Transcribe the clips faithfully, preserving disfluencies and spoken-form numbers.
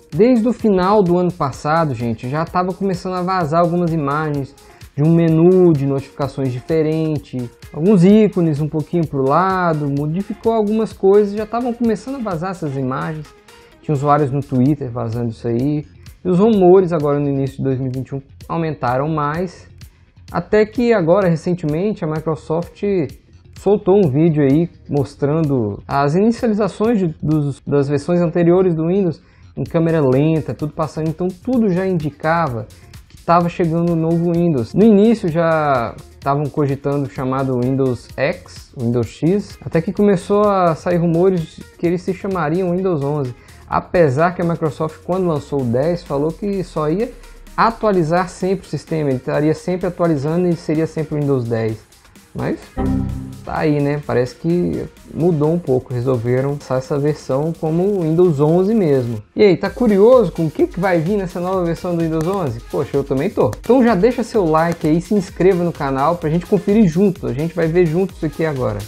Desde o final do ano passado, gente, já estava começando a vazar algumas imagens de um menu de notificações diferente, alguns ícones um pouquinho para o lado, modificou algumas coisas, já estavam começando a vazar essas imagens. Tinha usuários no Twitter vazando isso aí, e os rumores agora no início de dois mil e vinte e um aumentaram mais, até que agora recentemente a Microsoft soltou um vídeo aí mostrando as inicializações de, dos, das versões anteriores do Windows em câmera lenta, tudo passando, então tudo já indicava que estava chegando o novo Windows. No início já estavam cogitando o chamado Windows X, Windows X, até que começou a sair rumores que eles se chamariam Windows onze, apesar que a Microsoft, quando lançou o dez, falou que só ia atualizar sempre o sistema, ele estaria sempre atualizando e seria sempre o Windows dez. Mas tá aí, né? Parece que mudou um pouco, resolveram lançar essa versão como o Windows onze mesmo. E aí, tá curioso com o que, que vai vir nessa nova versão do Windows onze? Poxa, eu também tô. Então já deixa seu like aí, se inscreva no canal pra gente conferir junto, a gente vai ver junto isso aqui agora.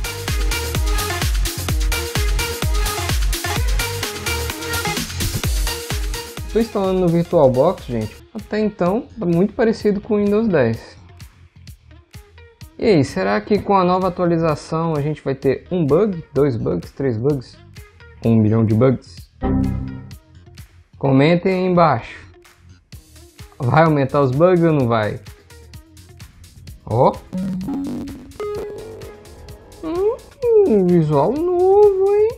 Estou instalando no VirtualBox, gente. Até então, tá muito parecido com o Windows dez. E aí, será que com a nova atualização a gente vai ter um bug, dois bugs, três bugs, um milhão de bugs? Comentem aí embaixo. Vai aumentar os bugs ou não vai? Ó. Hum, visual novo, hein?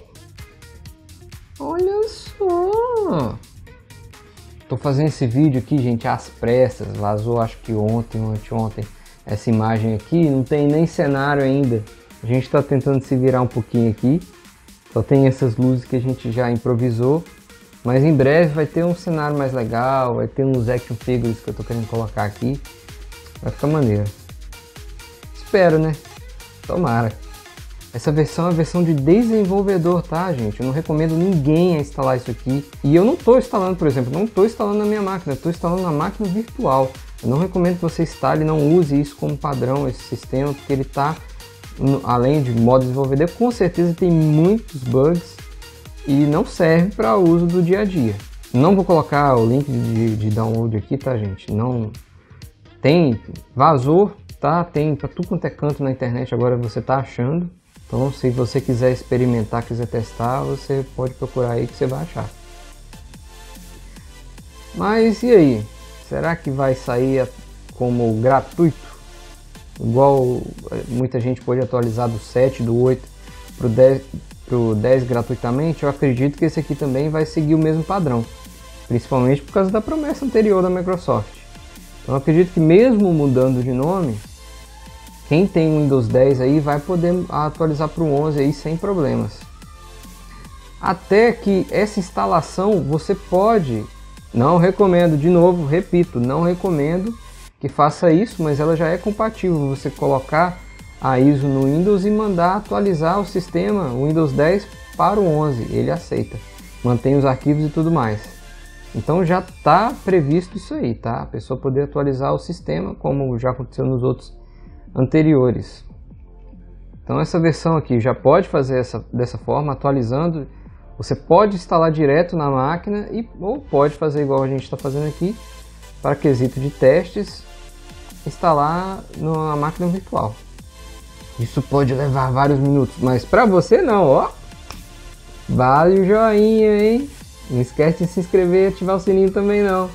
Olha só. Tô fazendo esse vídeo aqui, gente, às pressas. Vazou acho que ontem ou anteontem. Essa imagem aqui não tem nem cenário ainda. A gente está tentando se virar um pouquinho aqui. Só tem essas luzes que a gente já improvisou. Mas em breve vai ter um cenário mais legal. Vai ter uns action figures que eu tô querendo colocar aqui. Vai ficar maneiro. Espero, né? Tomara. Essa versão é a versão de desenvolvedor, tá, gente? Eu não recomendo ninguém a instalar isso aqui. E eu não estou instalando, por exemplo, não estou instalando na minha máquina. Estou instalando na máquina virtual. Eu não recomendo que você instale, não use isso como padrão, esse sistema, porque ele está, além de modo desenvolvedor, com certeza tem muitos bugs e não serve para o uso do dia a dia. Não vou colocar o link de, de download aqui, tá, gente? Não tem, vazou, tá? Tem para tudo quanto é canto na internet, agora você tá achando. Então, se você quiser experimentar, quiser testar, você pode procurar aí que você vai achar. Mas e aí? Será que vai sair como gratuito? Igual muita gente pode atualizar do sete, do oito para o dez, pro dez gratuitamente? Eu acredito que esse aqui também vai seguir o mesmo padrão. Principalmente por causa da promessa anterior da Microsoft. Então eu acredito que mesmo mudando de nome, quem tem o Windows dez aí vai poder atualizar para o onze aí sem problemas. Até que essa instalação você pode... Não recomendo, de novo, repito, não recomendo que faça isso, mas ela já é compatível. Você colocar a I S O no Windows e mandar atualizar o sistema, o Windows dez para o onze, ele aceita. Mantém os arquivos e tudo mais. Então já está previsto isso aí, tá? A pessoa poder atualizar o sistema, como já aconteceu nos outros anteriores. Então essa versão aqui já pode fazer essa, dessa forma, atualizando. Você pode instalar direto na máquina e, ou pode fazer igual a gente está fazendo aqui, para quesito de testes, instalar na máquina virtual. Isso pode levar vários minutos, mas para você não, ó. Vale o joinha, hein? Não esquece de se inscrever e ativar o sininho também não.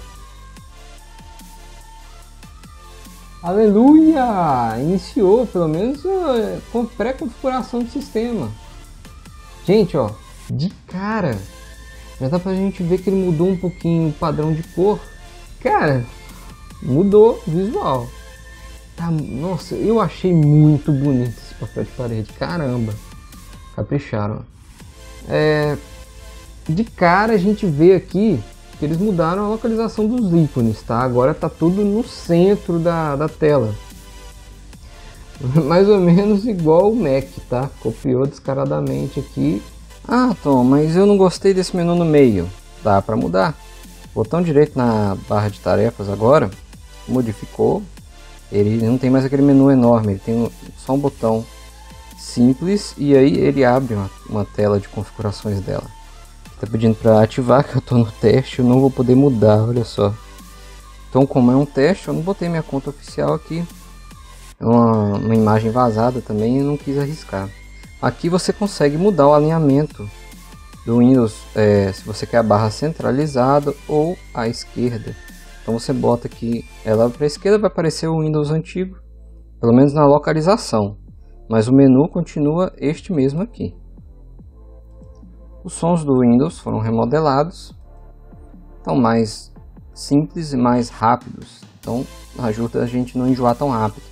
Aleluia! Iniciou pelo menos com pré-configuração do sistema. Gente, ó. De cara, já dá pra gente ver que ele mudou um pouquinho o padrão de cor. Cara, mudou o visual. Tá, nossa, eu achei muito bonito esse papel de parede. Caramba, capricharam. É, de cara a gente vê aqui que eles mudaram a localização dos ícones, tá? Agora tá tudo no centro da, da tela. Mais ou menos igual o Mac, tá? Copiou descaradamente aqui. Ah, Tom, mas eu não gostei desse menu no meio. Dá para mudar. Botão direito na barra de tarefas agora, modificou. Ele não tem mais aquele menu enorme, ele tem só um botão simples e aí ele abre uma, uma tela de configurações dela. tá pedindo para ativar, que eu tô no teste, eu não vou poder mudar, olha só. Então, como é um teste, eu não botei minha conta oficial aqui. É uma, uma imagem vazada também, eu não quis arriscar. Aqui você consegue mudar o alinhamento do Windows, é, se você quer a barra centralizada ou à esquerda. Então você bota aqui ela para a esquerda, vai aparecer o Windows antigo, pelo menos na localização, mas o menu continua este mesmo aqui. Os sons do Windows foram remodelados, estão mais simples e mais rápidos, então ajuda a gente não enjoar tão rápido.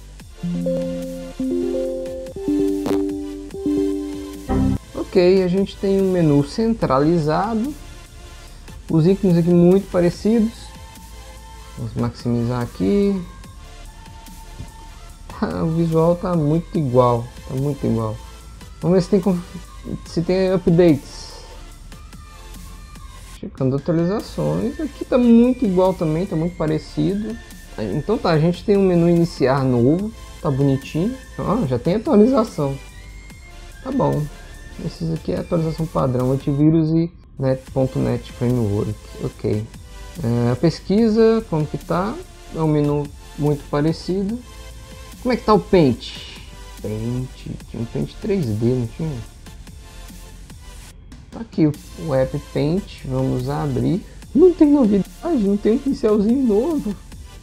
Ok, a gente tem um menu centralizado, os ícones aqui muito parecidos. Vamos maximizar aqui. Ah, o visual tá muito igual, tá muito igual. Vamos ver se tem, se tem updates. Checando atualizações, aqui tá muito igual também, tá muito parecido. Então tá, a gente tem um menu iniciar novo, tá bonitinho. Ah, já tem atualização. Tá bom. Esses aqui é a atualização padrão, antivírus e net.net framework. Ok. É, a pesquisa, como que tá? É um menu muito parecido. Como é que tá o Paint? Paint, tinha um Paint três D, não tinha? Tá aqui o, o app Paint, vamos abrir. Não tem novidade, não tem um pincelzinho novo.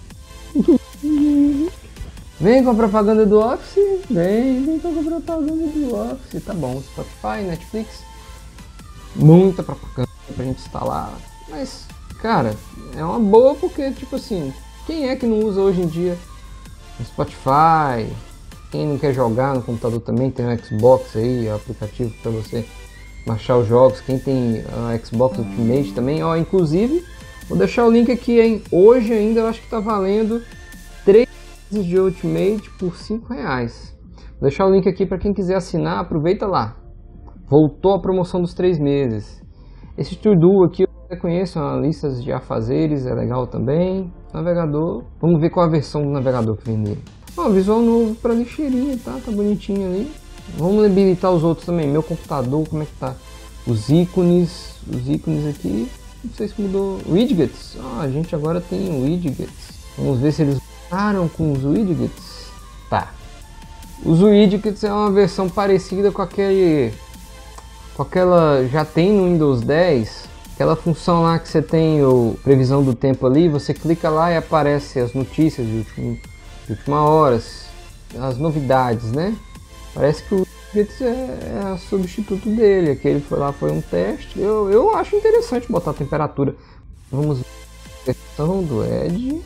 Vem com a propaganda do Office, vem, vem com a propaganda do Office, tá bom, Spotify, Netflix, muita propaganda pra gente instalar, mas, cara, é uma boa porque, tipo assim, quem é que não usa hoje em dia Spotify? Quem não quer jogar no computador também, tem um Xbox aí, aplicativo para você baixar os jogos, quem tem a Xbox Ultimate também, ó, inclusive, vou deixar o link aqui, hein, hoje ainda eu acho que tá valendo três de Ultimate por cinco reais. Vou deixar o link aqui para quem quiser assinar, aproveita lá. Voltou a promoção dos três meses. Esse To-Do aqui eu conheço, uma lista de afazeres, é legal também. Navegador, vamos ver qual a versão do navegador que vem nele. Ó, visual novo para lixeirinha, tá? Tá bonitinho ali. Vamos habilitar os outros também. Meu computador, como é que tá? Os ícones, os ícones aqui, não sei se mudou. Widgets, ah, a gente agora tem widgets. Vamos ver se eles mudaram com os widgets. Tá. Os widgets é uma versão parecida com aquele, com aquela já tem no Windows dez, aquela função lá que você tem o previsão do tempo ali, você clica lá e aparece as notícias de, último, de última hora, as novidades, né? Parece que o widgets é, é o substituto dele. Aquele foi lá, foi um teste. Eu, eu acho interessante botar a temperatura. Vamos ver a versão do Edge.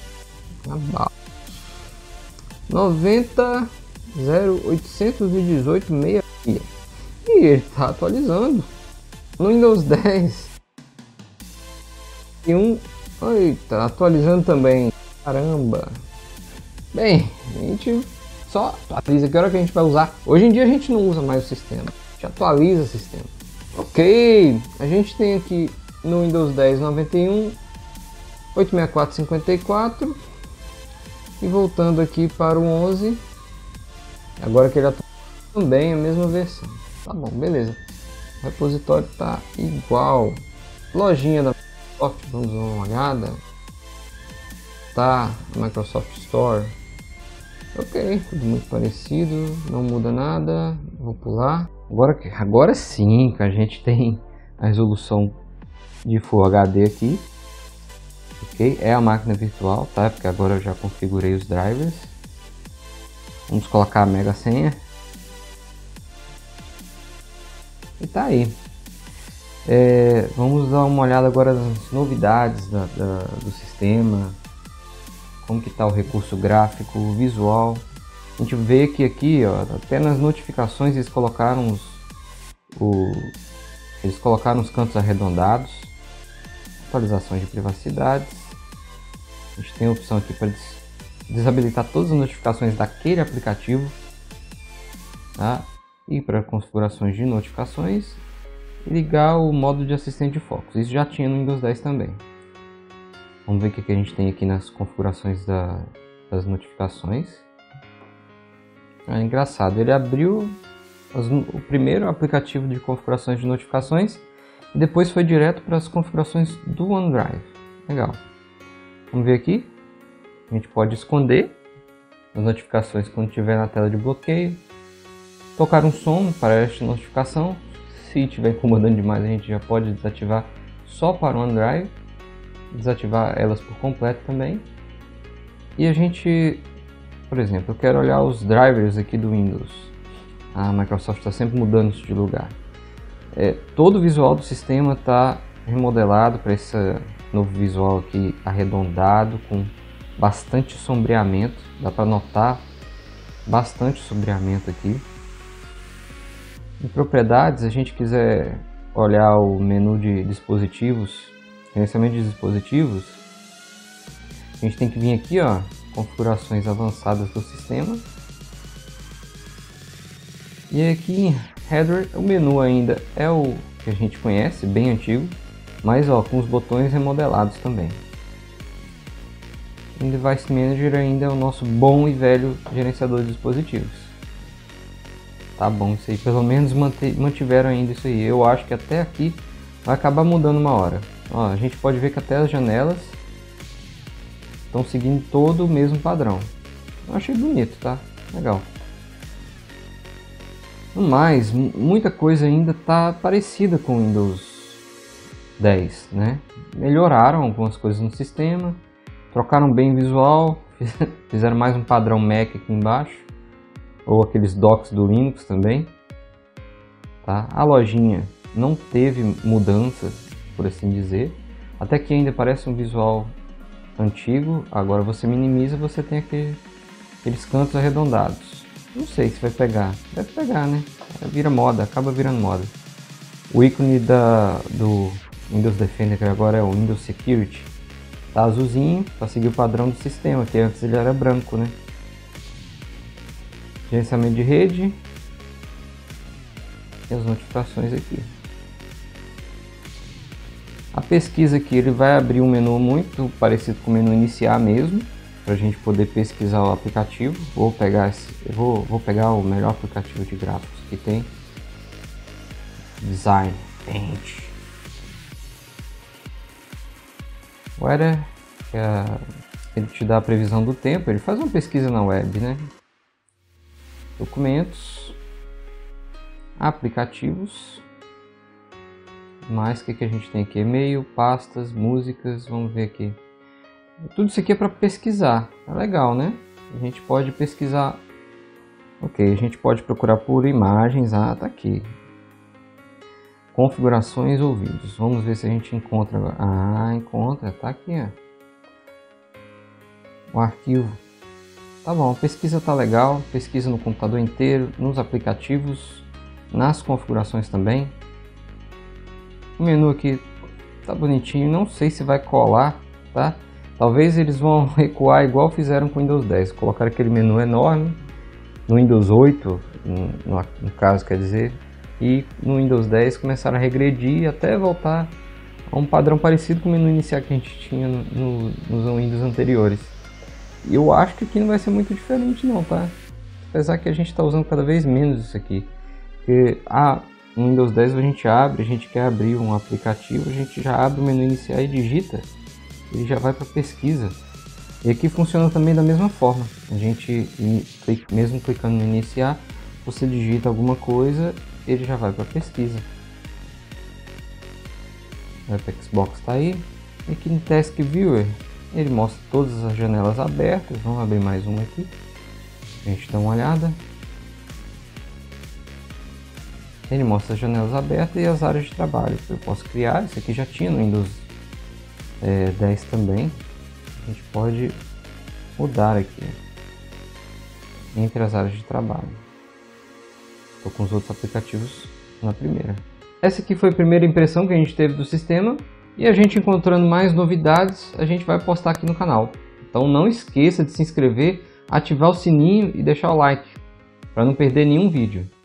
noventa zero oitocentos e dezoito sessenta e ele está atualizando no Windows dez e um. Eita, atualizando também, caramba. Bem, a gente só atualiza. Que hora que a gente vai usar? Hoje em dia a gente não usa mais o sistema, a gente atualiza o sistema. Ok, a gente tem aqui no Windows dez noventa e um oitocentos e sessenta e quatro cinquenta e quatro. E voltando aqui para o onze, agora que ele atualiza também a mesma versão. Tá bom, beleza. O repositório tá igual. Lojinha da Microsoft, vamos dar uma olhada. Tá, Microsoft Store. Ok, tudo muito parecido, não muda nada. Vou pular. Agora, agora sim que a gente tem a resolução de Full H D aqui. Ok, é a máquina virtual, tá? Porque agora eu já configurei os drivers. Vamos colocar a mega senha. E tá aí. É, vamos dar uma olhada agora nas novidades da, da, do sistema. Como que tá o recurso gráfico, o visual. A gente vê que aqui, ó, até nas notificações eles colocaram os, o, eles colocaram os cantos arredondados. Atualizações de privacidade. A gente tem a opção aqui para des desabilitar todas as notificações daquele aplicativo, tá? E para configurações de notificações e ligar o modo de assistente de focos. Isso já tinha no Windows dez também. Vamos ver o que, que a gente tem aqui nas configurações da, das notificações. É engraçado, ele abriu as, o primeiro aplicativo de configurações de notificações e depois foi direto para as configurações do OneDrive. Legal. Vamos ver aqui. A gente pode esconder as notificações quando estiver na tela de bloqueio. Tocar um som para esta notificação. Se estiver incomodando demais, a gente já pode desativar só para o OneDrive. Desativar elas por completo também. E a gente, por exemplo, eu quero olhar os drivers aqui do Windows. A Microsoft está sempre mudando isso de lugar. É, todo o visual do sistema está remodelado para esse novo visual aqui arredondado, com bastante sombreamento. Dá para notar bastante sombreamento aqui. Em propriedades, se a gente quiser olhar o menu de dispositivos, gerenciamento de dispositivos, a gente tem que vir aqui, ó, configurações avançadas do sistema. E aqui em Header, o menu ainda é o que a gente conhece, bem antigo, mas ó, com os botões remodelados também. Em Device Manager ainda é o nosso bom e velho gerenciador de dispositivos. Tá bom, isso aí, pelo menos mantiveram ainda isso aí. Eu acho que até aqui vai acabar mudando uma hora. Ó, a gente pode ver que até as janelas estão seguindo todo o mesmo padrão. Eu achei bonito, tá? Legal. No mais, muita coisa ainda está parecida com o Windows dez, né? Melhoraram algumas coisas no sistema, trocaram bem o visual, fizeram mais um padrão Mac aqui embaixo, ou aqueles docks do Linux também, tá? A lojinha não teve mudanças, por assim dizer, até que ainda parece um visual antigo. Agora você minimiza, você tem aquele, aqueles cantos arredondados. Não sei se vai pegar, deve pegar, né? Vira moda, acaba virando moda. O ícone da, do Windows Defender, que agora é o Windows Security, tá azulzinho para seguir o padrão do sistema, que antes ele era branco, né? Gerenciamento de rede e as notificações aqui. A pesquisa aqui, ele vai abrir um menu muito parecido com o menu iniciar mesmo, para a gente poder pesquisar o aplicativo. Vou pegar esse, vou, vou pegar o melhor aplicativo de gráficos que tem. Design Paint. Weather, que é, ele te dá a previsão do tempo. Ele faz uma pesquisa na web, né? Documentos, aplicativos. Mais que que a gente tem aqui? E-mail, pastas, músicas. Vamos ver aqui. Tudo isso aqui é para pesquisar, é legal, né? A gente pode pesquisar, ok, a gente pode procurar por imagens, ah, tá aqui. Configurações ou vídeos, vamos ver se a gente encontra agora. Ah, encontra, tá aqui, ó. O arquivo, tá bom, a pesquisa tá legal, pesquisa no computador inteiro, nos aplicativos, nas configurações também. O menu aqui tá bonitinho, não sei se vai colar, tá? Talvez eles vão recuar igual fizeram com o Windows dez, colocar aquele menu enorme no Windows oito, no, no caso quer dizer, e no Windows dez começaram a regredir até voltar a um padrão parecido com o menu inicial que a gente tinha no, no, nos Windows anteriores. E eu acho que aqui não vai ser muito diferente não, tá? Apesar que a gente está usando cada vez menos isso aqui. Porque ah, no Windows dez a gente abre, a gente quer abrir um aplicativo, a gente já abre o menu inicial e digita. Ele já vai para pesquisa. E aqui funciona também da mesma forma. A gente, mesmo clicando no iniciar, você digita alguma coisa, ele já vai para pesquisa. O Apex Box está aí. E aqui no Task Viewer, ele mostra todas as janelas abertas. Vamos abrir mais uma aqui. A gente dá uma olhada. Ele mostra as janelas abertas e as áreas de trabalho que eu posso criar. Isso aqui já tinha no Windows É, dez também. A gente pode mudar aqui entre as áreas de trabalho. Estou com os outros aplicativos na primeira. Essa aqui foi a primeira impressão que a gente teve do sistema, e a gente encontrando mais novidades a gente vai postar aqui no canal. Então não esqueça de se inscrever, ativar o sininho e deixar o like para não perder nenhum vídeo.